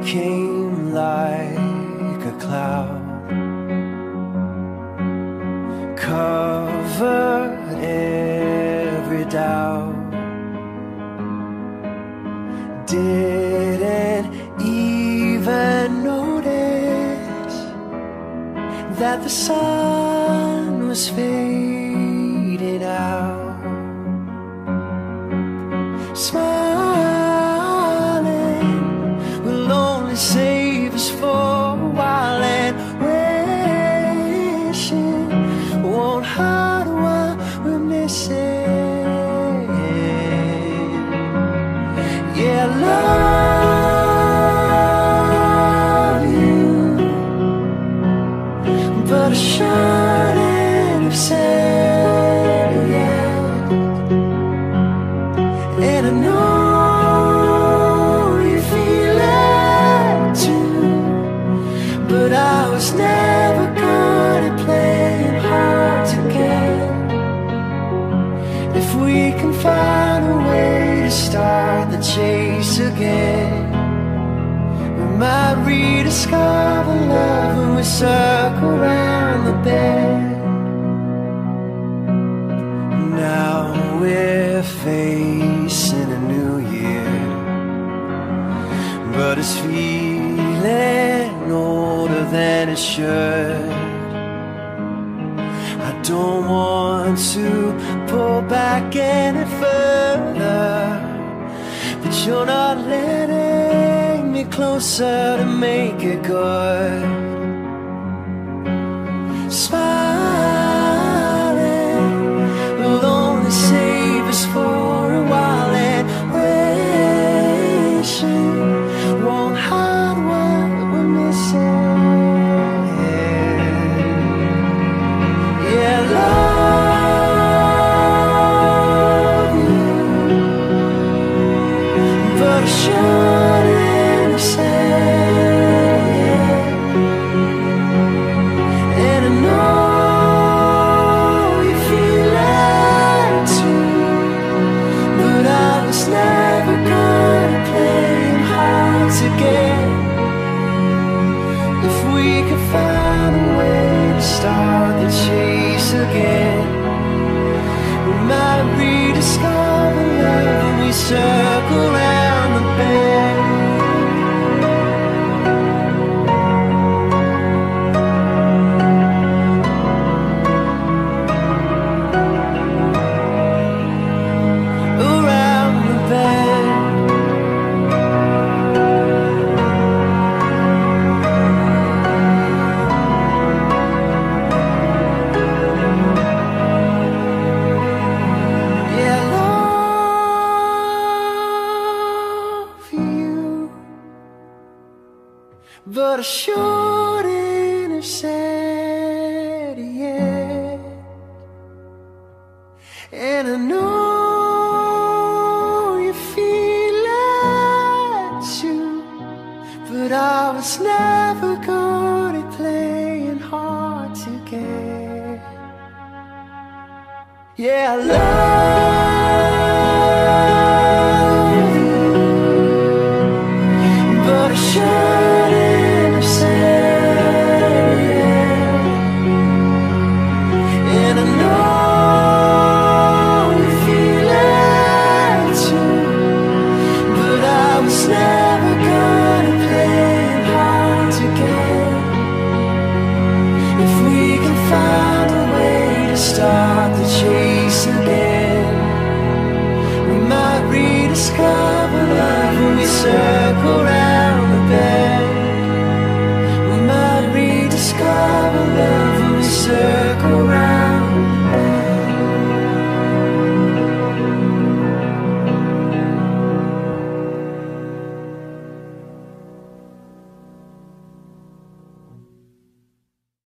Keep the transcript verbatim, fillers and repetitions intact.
came like a cloud, covered every doubt. Didn't even notice that the sun was fading out. Smiling will only save us for a while, and wishing won't hide what we're missing. Yeah, I love you, but I shouldn't have said it yet. And I know you feel it too, but I was never good at playing hard to get. If we can find a way to start the chase again, we might rediscover love when we circle around the bend. Now we're facing a new year, but it's feeling older than it should. I don't want to pull back any further, but you're not letting me closer to make it good. Smiling will only save us for a while, and wishing won't hide what we're missing. Yeah, love you, but I shouldn't have said it. And I know you feel it too, but I was never good at playing hard to get. If we could find a way to start the chase again, we might rediscover love when we circle round the bend. Around the bend. Yeah, I love you, but I shouldn't have said it yet. And I know you feel it too, but I was never good at playing hard to get. Yeah, I love you, but I shouldn't have said it. And I know you feel it too, but I was never good at playing hard to get. If we can find a way to start the chase again, we might rediscover